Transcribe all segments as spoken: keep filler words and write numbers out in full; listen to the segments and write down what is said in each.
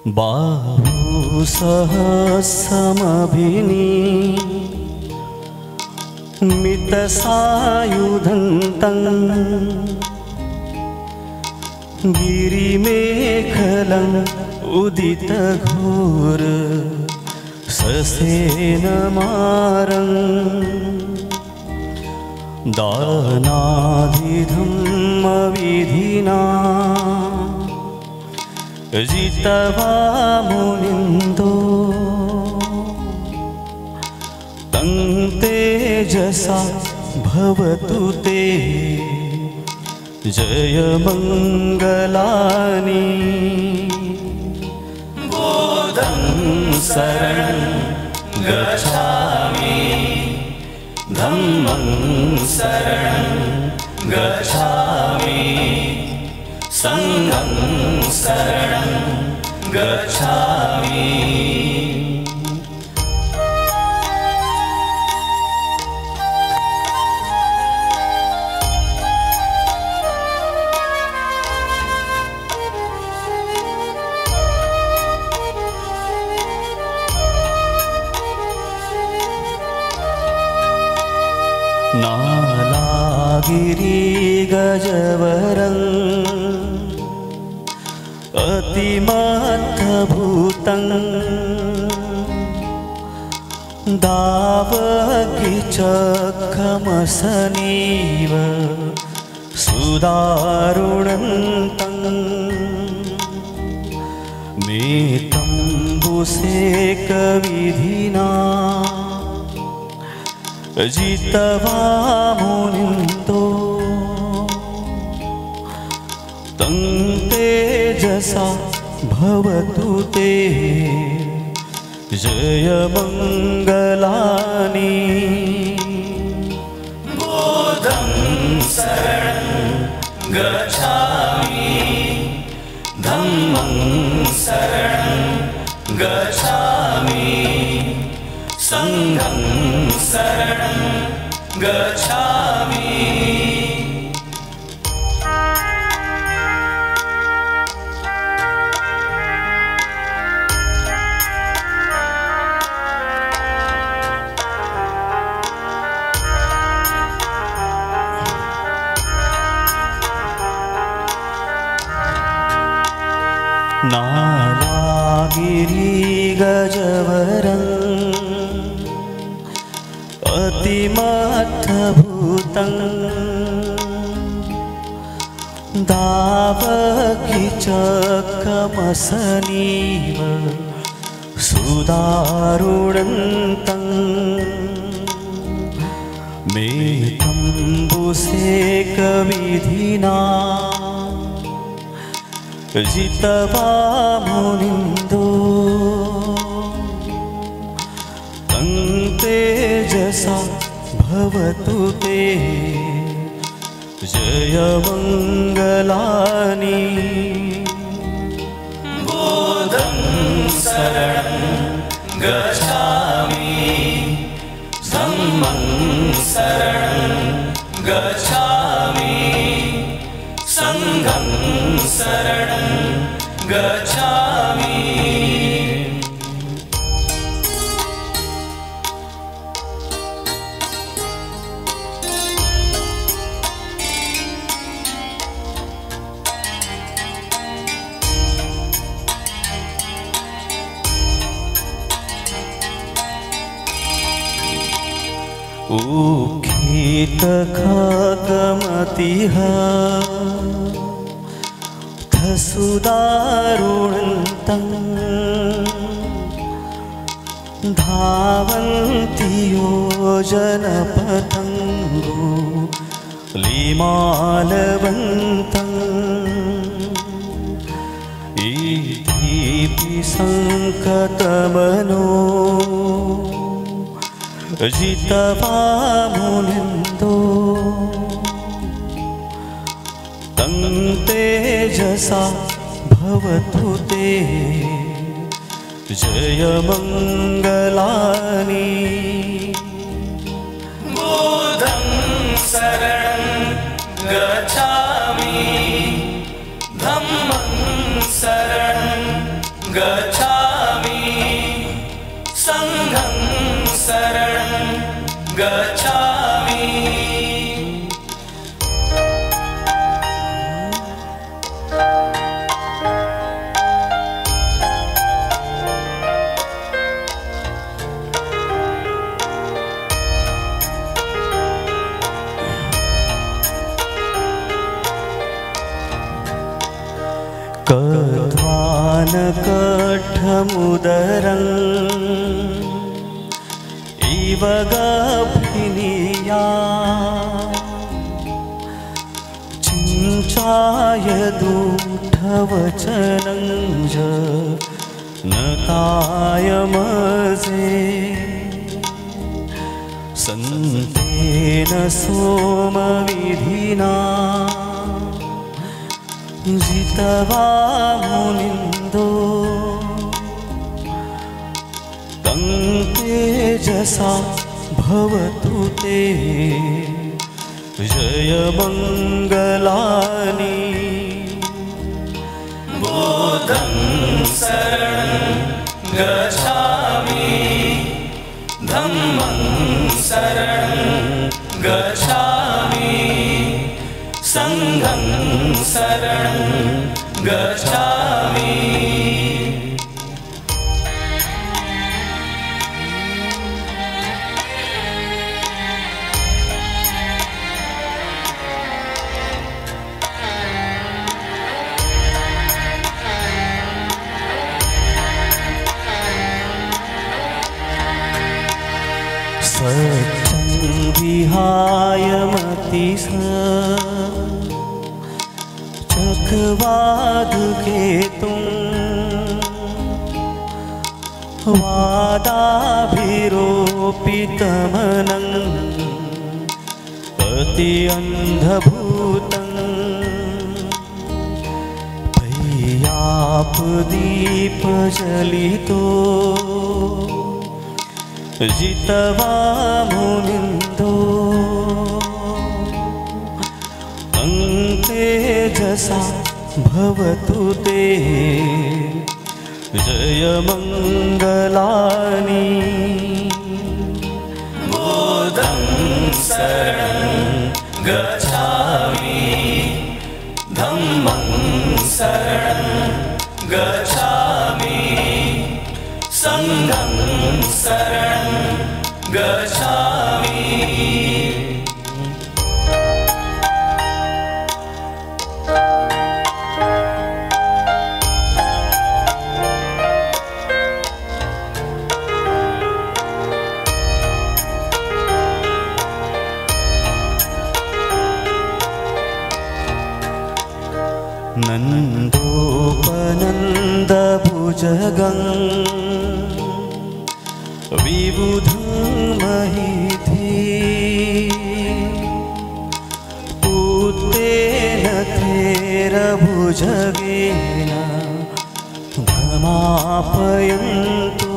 बाहु सहस्रमभिनी मितसायुधन्तं गिरिमेखलम् उदितघोर ससेनमारं दानाधिधम्मविधिना जितवा मुनिन्दो तं तेजसा भवतु ते जयमङ्गलानि बोधं शरणं गच्छामि धम्मं शरणं गच्छामि संघं शरणं गच्छामि। नालागिरि गजवरं अतिमद्भुतं दावकीचकमसनीव सुदारुणन्तं मेतम्बुसेकविधिना जितवा मुनिन्दो तं तेजसा भवतु ते जयमङ्गलानि बोधं शरणं गच्छामि धम्मं शरणं गच्छामि संघं शरणं गच्छामि। नालागिरि गजवरं अतिमद्भुतं दावकीचकमसनीव सुदारुणन्तं मेतम्बुसेकविधिना जितवा मुनिन्दो तं तेजसा भवतु ते जयमङ्गलानि बोधं शरणं गच्छामि धम्मं शरणं गच्छामि संघं शरणं गच्छामि। उखितखगमतिः सुदारुणन्तं धावन्ति योजनपतङ्गो लिमालवन्तम् इति संकतमनो जितवा मुनिन्दो तं तेजसा भवतु ते जयमङ्गलानि बोधं शरणं गच्छामि धम्मं शरणं गच्छामि। शरणं गच्छामि कट्वानकट्ठमुदरम् इव गभिनिया चिञ्चायदूढवचनं न कायमजे सन्तेन सोमविधिना जितवा मुनिन्दो तं तेजसा भवतु ते जयमङ्गलानि बुद्धं शरणं गच्छामि धम्मं शरणं गच्छामि संघं शरणं गच्छामि सत्यं विहाय मतिः चक्रवादकेतुं वादाभिरोपितमनं अति अन्धभूतं पय्यापदीपजलितो जितवा मुनिन्दो तेजसा भवतु ते जयमङ्गलानि बुद्धं शरणं गच्छामि धम्मं शरणं गच्छामि संघं शरणं गच्छामि नन्दोपनन्दभुजगं विबुधं महिधि पुत्तेन तेरभुजगेन भ्रमापयन्तो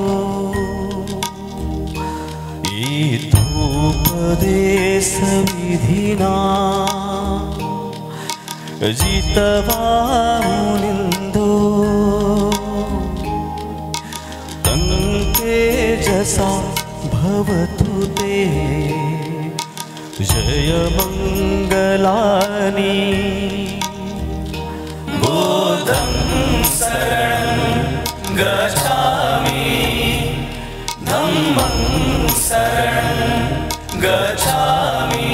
ईतोपदेशविधिना जितवा मुनिन्दो तं तेजसा भवतु ते जयमङ्गलानि बुद्धं शरणं गच्छामि धम्मं शरणं गच्छामि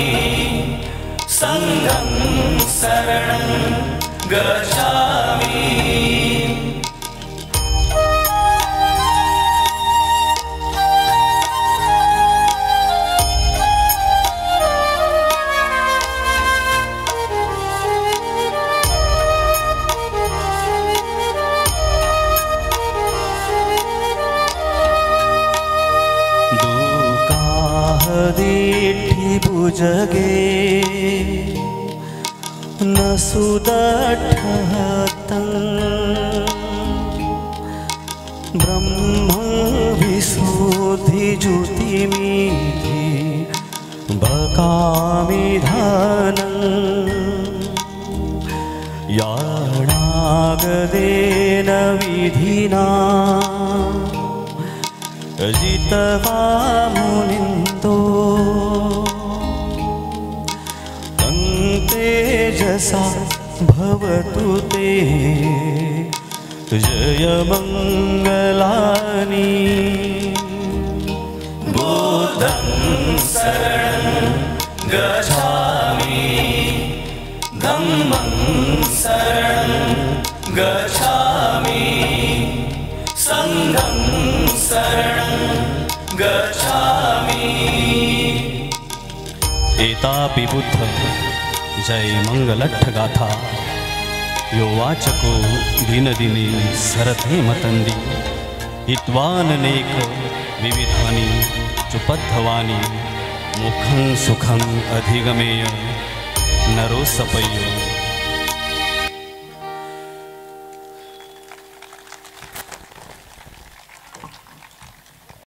संघं शरणं गच्छामि भुजगे न सुदठहतं ब्रह्म विशुद्धिज्योतिमिति बकामिधानं याणागदेन विधिना जितवा यशसा भवतु ते जय मंगलानि। बुद्धं शरणं गच्छामि, धम्मं शरणं गच्छामि, संघं शरणं गच्छामि। एतापि बुद्ध जय मंगलट्ठ गाथा यो वाचको दिन दिने सरथे मतंदी हित्वाननेक विविधानि चुपद्धवानि मुखं सुखं अधिगमेय नरो सपय्यो।